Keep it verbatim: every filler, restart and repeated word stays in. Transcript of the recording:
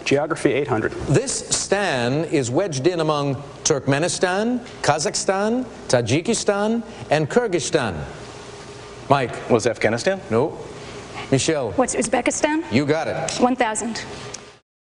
Geography eight hundred. This stan is wedged in among Turkmenistan, Kazakhstan, Tajikistan, and Kyrgyzstan. Mike. Was Afghanistan? No. Michelle. What's Uzbekistan? You got it. one thousand.